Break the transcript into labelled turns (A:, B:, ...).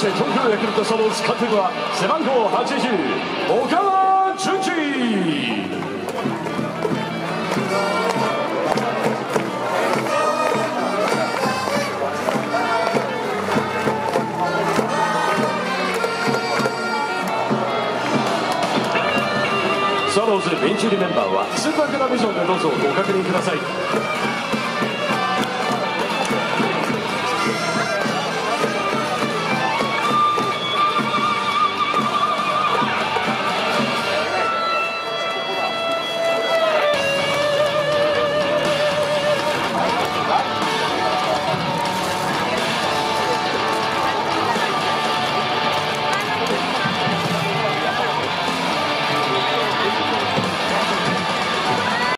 A: して東京ヤクルトスワローズ監督は背番号80岡田准一。スワローズベンチ入りメンバーはスーパーグラビジョンでどうぞご確認ください。